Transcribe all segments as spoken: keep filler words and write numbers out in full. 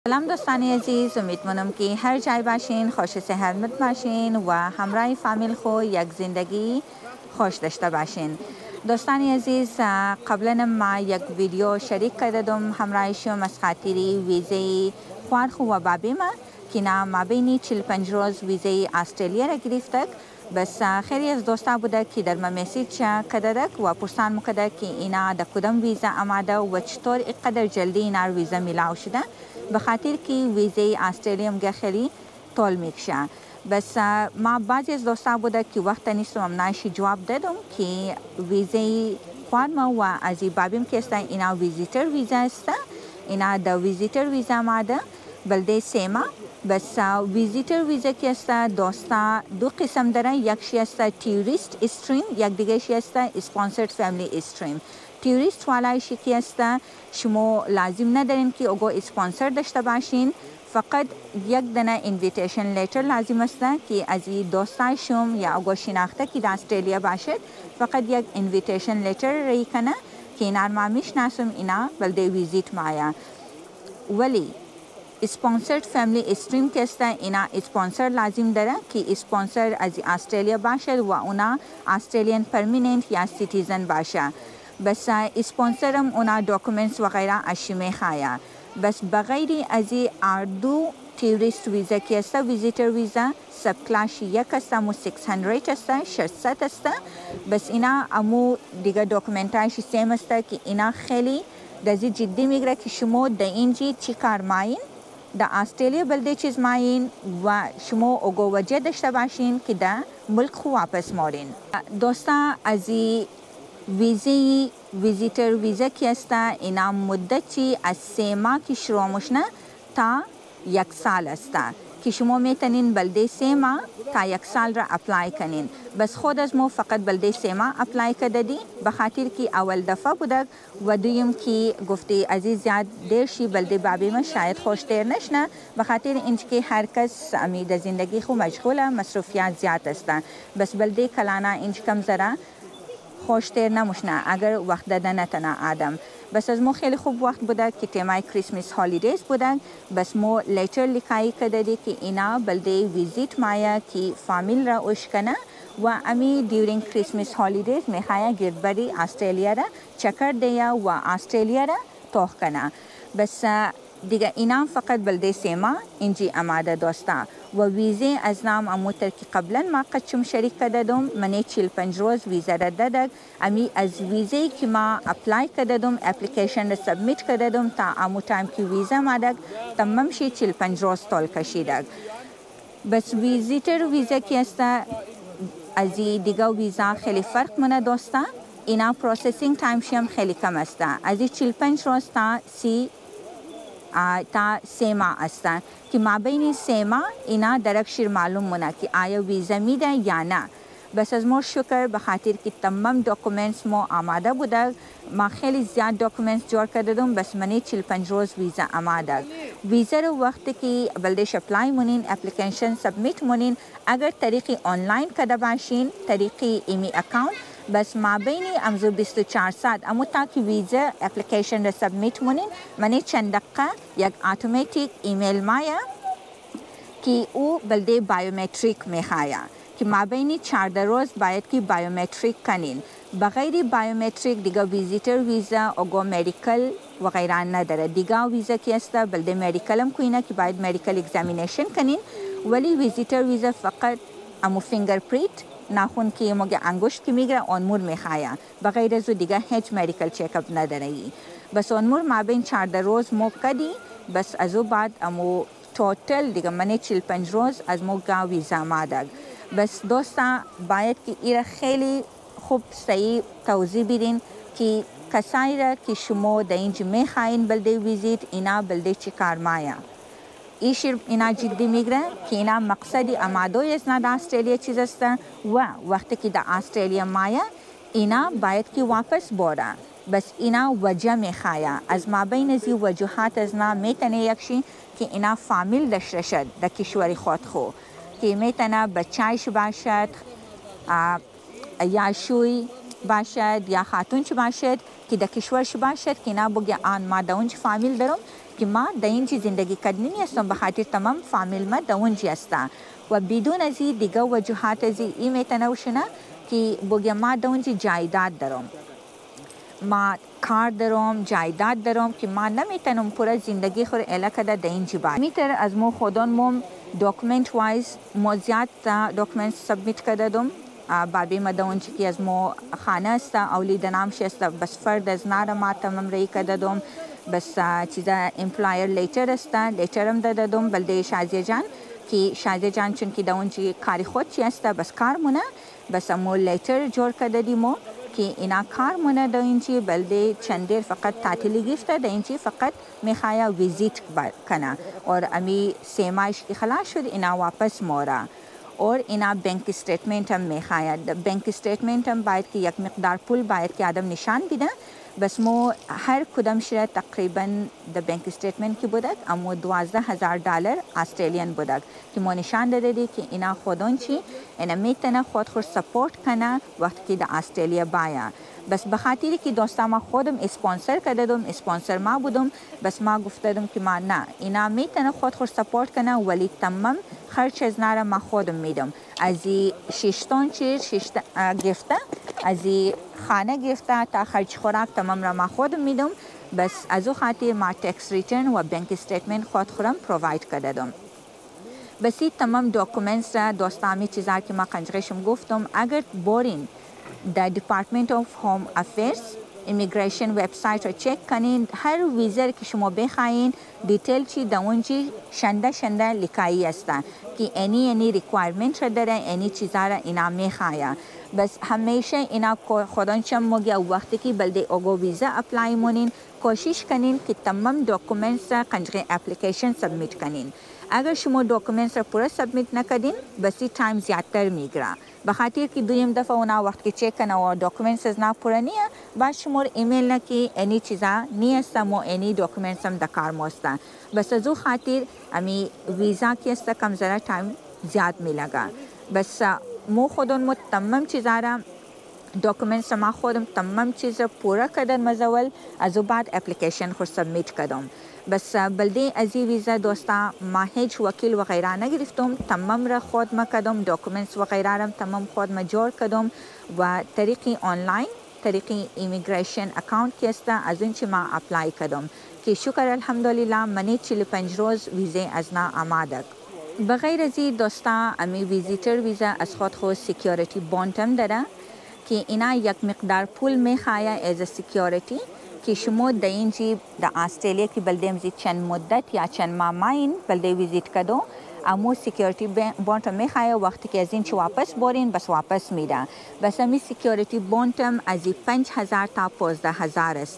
سلام دوستان عزیز، امیدوارم که هر جای باشین خوش صحت باشین و همراه فامیل خو یک زندگی خوش داشته باشین. دوستان عزیز، قبلا ما یک ویدیو شریک کردم همراه شما از خاطر ویزه خوارخو و بابی ما که نه ما بینی چهل و پنج روز ویزه استرالیا را گرفتک. بس خیلی از دوستا بوده که در ما مسیج کردک و پرسان مکده که اینا در کدام ویزا آمده و چطور اینقدر جلدی اینا ویزا میلاو شده، به خاطر که ویزه استرالیا مگه خیلی طول میکشه. بس ما بعضی از دوستا بوده که وقت نیستم امنایشی جواب دادم که ویزه خوارما و از بابیم که است اینا ویزیتر ویزا است، اینا در ویزیتر ویزا آمده بلده سیما. بس ویزیتر ویزا که است دوستا دو قسم داره، یکشی است توریست استریم، یک دیگه شی است اسپانسرد فامیلی استریم. توریست والایشی که است شما لازم ندارین که اوگو اسپانسر داشته باشین، فقط یک دونه انویتیشن لیتر لازم است که از دوستای شما یا اوگو شناخته که در استرالیا باشد فقط یک انویتیشن لیتر ری کنه که اینا ما میشناسم اینا بلده ویزیت مایا. ولی اسپانسرد فامیلی استریم که است اینا اسپانسر لازم داره که اسپانسر از استرالیا باشد و اونا استرالیان پرمننت یا سیتیزن باشه. بس اسپانسرم اونا دوکومنتس وغیره اشی میخواه. بس بغیر از اردو توریست ویزا که است ویزیتر ویزا سب کلاس یک است، امو ششصد است، ششصد است. بس اینا امو دیگه دوکومنتایش سیم است که اینا خیلی دزی جدی میگره که شما در اینجی چی کار ماین، در استرالیا بلده چیز ماین و شما اوگو وجه داشته باشین که در ملک خو واپس مارین. دوستا از ویزی ویزیتر ویزا که است اینا مدتی از سه ماه که شروع میشنه تا یک سال است که شما میتونین بلده سه ماه تا یک سال را اپلای کنین. بس خود از ما فقط بلده سه ماه اپلای کردی به خاطر که اول دفعه بوده و دویم که گفتی عزیز زیاد دیر شی بلده بابی ما شاید خوش دیر نشنه، به خاطر اینکه هر کس امی در زندگی خو مشغوله، مصروفیات زیاد است. بس بلده کلانا اینج کم زره خوشتر نموشنه اگر وقت داده نتنه آدم. بس از مو خیلی خوب وقت بوده که تیمای کریسمس هالیدیز بودن. بس مو لیتر لکایی کردی که اینا بلده ویزیت مایا که فامیل را اشکنه و امی دیورینگ کریسمس هالیدیز میخواه گردبری استرالیا را چکر دیا و استرالیا را توخ کنه. بس دیگه اینا فقط بلده سیما اینجی آماده دوستا و ویزه از نام اموتر که قبلا ما قدشم شریک کردم منی چهل و پنج روز ویزه را دادگ. امی از ویزه که ما اپلای کردم اپلیکیشن را سبمیت کردم تا امو تایم که ویزه مادگ تمام شی چهل و پنج روز طول کشیدگ. بس ویزیتر ویزه که است از دیگه ویزا خیلی فرق منه دوستا، اینا پروسسینگ تایم شیم خیلی کم است، از چهل و پنج روز تا سی تا سه ماه است که ما بین سه ماه اینا درکشیر معلوم مونه که آیا ویزا میده یا نه. بس از ما شکر به خاطر که تمام دوکومنتس ما آماده بوده، ما خیلی زیاد دوکومنتس جور کردم. بس منی چهل و پنج روز ویزا آماده. ویزا رو وقتی که بلدش اپلای مونین اپلیکیشن سبمیت مونین اگر طریقی آنلاین کده باشین طریقی ایمی اکاونت، بس ما بینی امزو بیست و چهار ساعت امو تا که ویزا اپلیکیشن را سبمیت مونین منی چند دقیقه یک اتوماتیک ایمیل مایا که او بلده بایومتریک میخواه که ما بینی چهارده روز باید که بایومتریک کنین. بغیر بایومتریک دیگه ویزیتر ویزا اوگو مدیکل و غیره نداره. دیگه ویزا که است بلده مدیکل هم کوینه که باید مدیکل اگزامینیشن کنین، ولی ویزیتر ویزا فقط امو فینگر پرینت ناخون که مگه انگشت که میگره آنمور میخواه، بغیر از دیگه هیچ مدیکل چیکاپ نداره. بس آنمور ما بین چهارده روز مو کدی. بس از او بعد امو توتل دیگه منی چهل و پنج روز از مو گا ویزا مادگ. بس دوستا باید که ایره خیلی خوب صحیح توضیح بیدین که کسایی را که شما در اینجا میخواین بلده ویزیت اینا بلده چی کار مایا. ایشیر اینا جدی میگره که اینا مقصدی امادوی از نه استرالیا چیز است و وقتی که در استرالیا مایا اینا باید که واپس بوده. بس اینا وجه میخواه از ما بین ازی وجوهات از نه میتنه یکشی که اینا فامیل داشته شد در کشوری خود خو که میتنه بچهش باشد یا شوی باشد یا خاتونچ باشد که در کشورش باشد که اینا بگه آن ما در اونج فامیل دارم که ما در اینجا زندگی کردنی هستم، به خاطر تمام فامیل ما در اونجا هستن و بدون از این دیگه وجوهات از این میتونه وشنه که بگه ما در اونجا جایداد دارم، ما کار دارم، جایداد دارم که ما نمیتونم پورا زندگی خود الکه در اینجا باید. میتر از مو خودان مم دوکمنت وایز موزیات دوکمنت سبمیت کرده دم بابی ما در اونجا که از مو خانه است اولید نامش است، بس فرد از نار ما تمام ری کرده دم، بس چیزا امپلایر لیتر است، لیترم داده دم بلده شازیه جان که شازیه جان چون که در اونجا کاری خود چی است بس کار مونه، بس مو لیتر جور کرده دیمو که اینا کار مونه در اینجا بلده چندیر فقط تعطیلی گرفته، در اینجا فقط میخواه ویزیت کنه اور امی سیمایش که خلاص شد اینا واپس مورا اور اینا بانک استیتمنت هم میخواه. بانک استیتمنت هم باید که یک مقدار پول باید که آدم نشان بیده، بس مو هر کدام شده تقریبا در بانک استیتمنت که بودک امو دوازده هزار دلار استرالیان بودک که مو نشان داده دی که اینا خودون چی اینا میتونه خود خود سپورت کنه وقتی که در استرالیا باید. بس بخاطری که دوستا ما خودم اسپانسر کرده دم، اسپانسر ما بودم، بس ما گفتم که ما نه اینا میتونه خود خود سپورت کنه ولی تمام خرچ از ناره ما خودم میدم، از ششتون چیز ششت گفته، از خانه گفته تا خرچ خوراک تمام را ما خودم میدم، بس از او خاطر ما تکس ریترن و بانک استیتمنت خود خودم پروواید کرده دم. بسی تمام دوکومنتس را دوستامی چیزا که ما قنجرشم گفتم اگر بورین در دیپارتمنت آف هوم افیرز ایمیگریشن وبسایت رو چک کنین، هر ویزر که شما بخواین دیتیل چی در اونجی شنده شنده لکایی هستن که اینی اینی ریکوایرمنت را داره، اینی چیزا را اینا میخواه. بس همیشه اینا خودانشم مگه وقتی که بلده اوگو ویزا اپلای مونین کوشش کنین که تمام دوکومنتس را قنجره اپلیکیشن سبمیت کنین. اگر شما دوکومنتس را پورا سبمیت نکردین بسی تایم زیادتر میگیره، بخاطر که دویم دفعه اونا وقت که چک کنه و دوکومنتس از نا پورا نیه بعد شما ایمیل نکی اینی چیزا نیستم و اینی دوکومنتس هم دکار موسته، بس از او خاطر امی ویزا که است کم ذره تایم زیاد میلگه. بس مو خودون مو تمام چیزا را دوکومنتس ما خودم تمام چیز پورا کردن مزول از او بعد اپلیکیشن خود سبمیت کردم. بس بلده از این ویزا دوستا ما هیچ وکیل و غیره نگرفتم، تمام را خود ما کردم، دوکومنتس و غیره را تمام خود ما جور کردم و طریقی آنلاین طریقی ایمیگریشن اکاونت که است از اون چی ما اپلای کردم که شکر الحمدلله منی چهل و پنج روز ویزه از نا آماده. بغیر از این دوستا امی ویزیتر ویزا از خود خود سیکیوریتی بوند هم داره که اینا یک مقدار پول میخواه از سیکیوریتی که شما در اینجی در استرالیا که بلده مزید چند مدت یا چند ماه ماین بلده ویزیت کدو امو سیکیوریتی بوند هم میخواه وقتی که از این چی واپس بورین بس واپس میده. بس امی سیکیوریتی بوند هم از پنج هزار تا پوزده هزار است،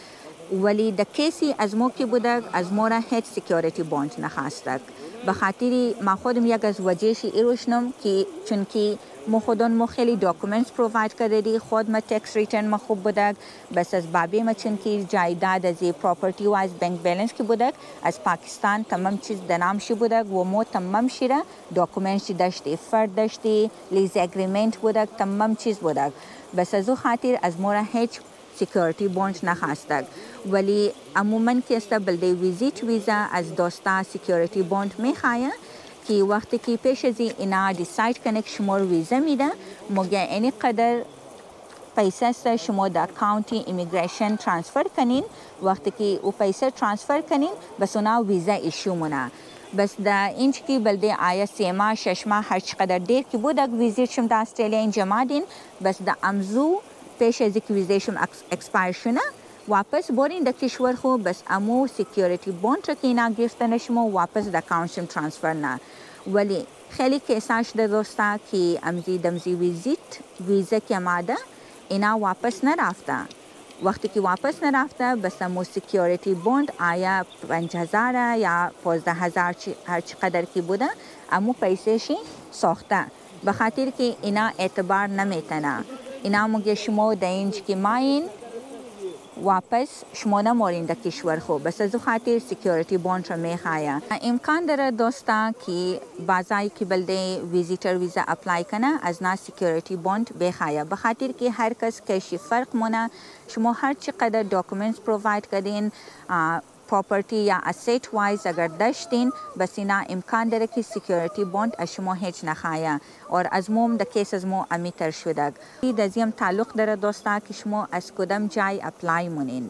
ولی در کسی از مو که بودک از مو را هیچ سیکیوریتی بوند نخواستک، بخاطری ما خودم یک از وجهشی ایروشنم که چون که مو خودم مو خیلی دوکومنتس پروواید کرده دی، خود ما تکس ریترن ما خوب بودک، بس از بابی ما چون که جایداد از پراپرتی و از بانک بیلنس که بودک از پاکستان تمام چیز دنامشی بودک و مو تمام شیره دوکومنتس داشتی، فرد داشتی، لیز اگریمنت بودک، تمام چیز بودک، بس از او خاطر از مو را هیچ سیکیوریتی بوند نخواستک. ولی عموما که است بلده ویزیت ویزا از دوستا سیکیوریتی بوند میخواه که وقتی که پیش از اینا دیساید کنه که شما رو ویزا میده مگه اینی قدر پیسه است شما در اکاونتی ایمیگریشن ترانسفر کنین، وقتی که او پیسه ترانسفر کنین بس اونا ویزا ایشو مونه. بس در اینچ که بلده آیا سی ماه شش ماه هر چقدر دیر که بود اگر ویزیت شم در استرالیا اینجا مادین بس در امزو پیش از که ویزا شم اکسپایر شونه واپس بورین در کشور خو بس امو سیکیوریتی بوند را که اینا گرفتن شما واپس در اکاونت شم ترانسفر نه. ولی خیلی کیساش در دوستا که امزی دمزی ویزیت ویزا که آماده اینا واپس نرفته، وقتی که واپس نرفته بس امو سیکیوریتی بوند آیا پنج هزار یا پوزده هزار هر چقدر که بوده امو پیسهشی ساخته، بخاطر که اینا اعتبار نمیتنه. اینا مگه شما در اینج که ماین واپس شما نمارین در کشور خوب، بس از خاطر سیکیوریتی باند را میخواه. امکان داره دوستا که بازایی که بلده ویزیتر ویزا اپلای کنه از نا سیکیوریتی باند بخواه، بخاطر که هر کس کشی فرق مونه. شما هر چقدر داکومنتس پروواید کردین، پراپرتی یا اسیت وایز اگر داشتین، بس اینا امکان داره که سیکیوریتی باند از شما هیچ نخواه اور از موم در کیس از مو امیتر شدگ. دزیم تعلق داره دوستا که شما از کدام جای اپلای مونین.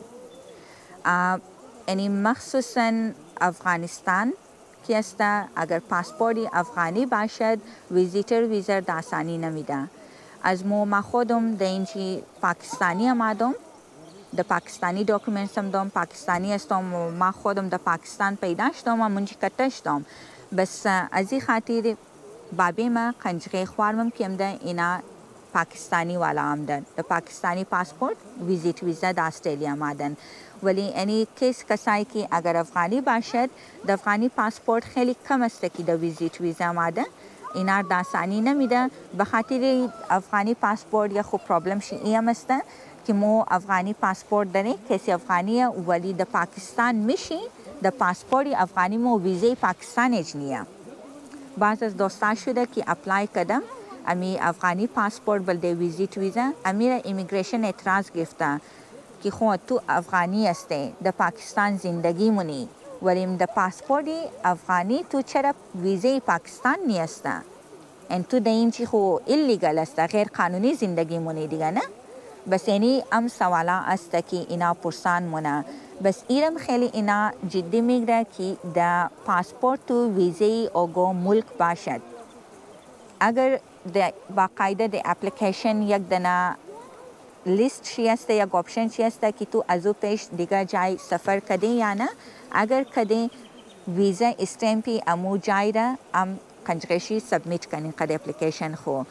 یعنی مخصوصا افغانستان که است، اگر پاسپورتی افغانی باشد ویزیتر ویزا داسانی نمیده. از مو ما خودم در اینجی پاکستانی آمدم، در پاکستانی داکومنتس هم دارم، پاکستانی هستم، ما خودم در پاکستان پیدا شدم و منجی کتش دارم. بس از این خاطر بابی ما قنجقه خوارمم که امده اینا پاکستانی والا آمدن، در پاکستانی پاسپورت ویزیت ویزا در استرالیا آمدن. ولی اینی کس کسایی که اگر افغانی باشد، در افغانی پاسپورت خیلی کم است که در ویزیت ویزا آمده، اینا داسانی نمیده. به خاطر افغانی پاسپورت یا خوب پرابلم شی ایم است که مو افغانی پاسپورت داره، کسی افغانیه ولی در پاکستان میشی، در پاسپورت افغانی مو ویزه پاکستان اجنیه. بعض از دوستا شده که اپلای کردم امی افغانی پاسپورت بلده ویزیت ویزا، امیر امیگریشن اعتراض گرفته که خود تو افغانی هسته، در پاکستان زندگی مونی، ولی در پاسپورت افغانی تو چرا ویزه پاکستان نیسته؟ ان تو در این چی خو ایلیگل است، غیر قانونی زندگی مونی دیگه نه؟ بس اینی ام سوالا است که اینا پرسان مونه. بس ایرم خیلی اینا جدی میگره که در پاسپورت تو ویزه اوگو ملک باشد. اگر باقاعده در اپلیکیشن یک دنا لیست چی است، یک آپشن چی است که تو از او پیش دیگه جای سفر کده یا نه، اگر کده ویزا استمپی امو جای را ام کنجغشی سبمیت کنین قد اپلیکیشن خو.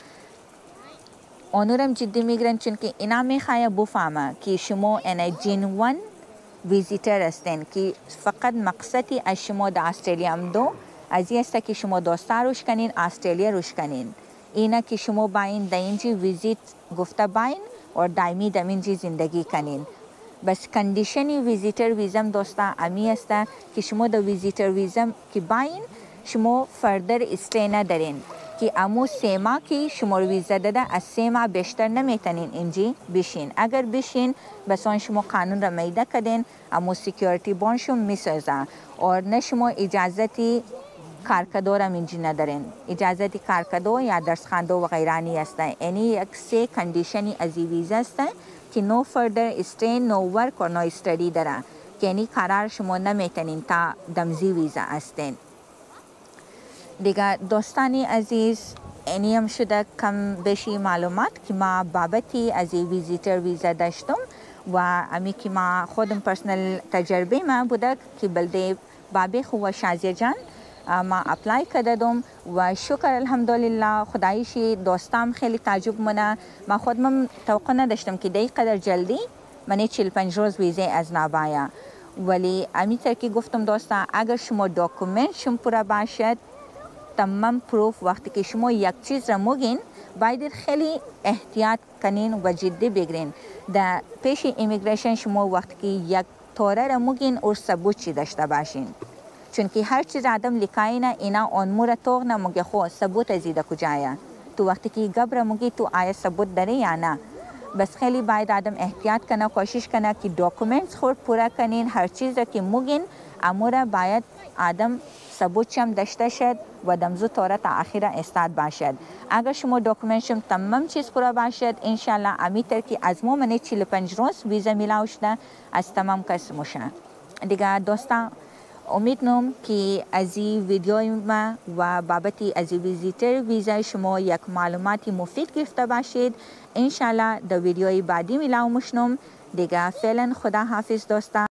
اونورم جدی میگرن چون که اینا میخواه بفهمه که شما این جنوان ویزیتر هستین، که فقط مقصدی از شما در استرالیا هم دو از این است که شما دوستا روش کنین، استرالیا روش کنین. اینا که شما باین در اینجی ویزیت گفته باین اور دائمی در اینجی زندگی کنین. بس کندیشنی ویزیتر ویزم دوستا امی است که شما در ویزیتر ویزم که باین شما فردر استی ندارین، که امو سه ماه که شما رو ویزا داده از سه ماه بیشتر نمیتونین اینجی بشین. اگر بشین بس آن شما قانون را میده کدین، امو سیکیوریتی بان شما میسازه اور نه شما اجازتی کارکدو را اینجی ندارین. اجازتی کارکدو یا درس خواندو و غیرانی است. یعنی یک سه کندیشنی از این ویزا است که نو فردر استی، نو ورک اور نو استدی داره، که یعنی قرار شما نمیتونین تا دمزی ویزا هستین. دیگه دوستانی عزیز، اینی هم شده کم بشی معلومات که ما بابتی از ویزیتر ویزا داشتم و امی که ما خودم پرسنل تجربه ما بوده که بلده بابی خو و شازیه جان ما اپلای کردم و شکر الحمدلله خدایشی. دوستام خیلی تعجب منه، ما خودم توقع نداشتم که دی قدر جلدی منی چهل و پنج روز ویزه از نابایا. ولی امی تر که گفتم دوستا اگر شما داکومنت شما پورا باشد، تمام پروف، وقتی که شما یک چیز را موگین باید خیلی احتیاط کنین و جدی بگیرین. در پیش امیگریشن شما وقتی که یک توره را موگین اور ثبوت چی داشته باشین، چون که هر چیز آدم لیکاینه اینا اونمو را توغ نموگه خو ثبوت ازیده کجایه. تو وقتی که گب را موگی تو آیا ثبوت داره یا نه. بس خیلی باید آدم احتیاط کنه، کوشش کنه که داکومنتس خود پورا کنین. هر چیز را که موگین امورا باید آدم ثبوت چم داشته شد و دمزو طوره تا آخر استاد باشد. اگر شما داکومنت شم تمام چیز پورا باشد، انشالله امیتر که از مو منی چهل و پنج روز ویزا میلاو شده از تمام کس موشه. دیگه دوستا امید نم که از این ویدیوی ما و بابتی از ویزیتر ویزا شما یک معلوماتی مفید گرفته باشید. انشالله در ویدیوی بعدی میلاو مشنم. دیگه فعلا خدا حافظ دوستا.